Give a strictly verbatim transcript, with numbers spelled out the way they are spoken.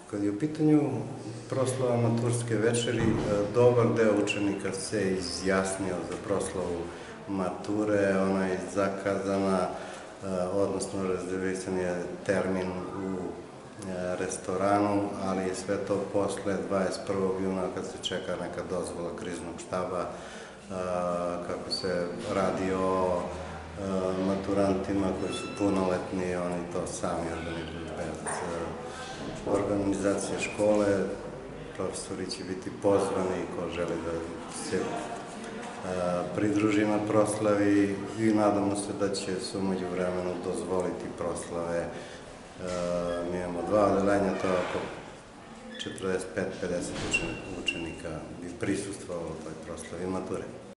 Kad je u pitanju proslava maturske večeri, dobar deo učenika se izjasnio za proslavu mature, ona je zakazana, odnosno rezervisan je termin u restoranu, ali je sve to posle dvadeset prvog juna kad se čeka neka dozvola kriznog štaba, kako se radi o maturantima koji su punoletni, oni to sami organizuju bez organizacije škole. Profesori će biti pozvani ko želi da se pridruži na proslavi i nadamo se da će se umeđu vremenu dozvoliti proslave. Mi imamo dva odeljenja, to je oko četrdeset pet do pedeset učenika bi prisustvovalo toj proslavi mature.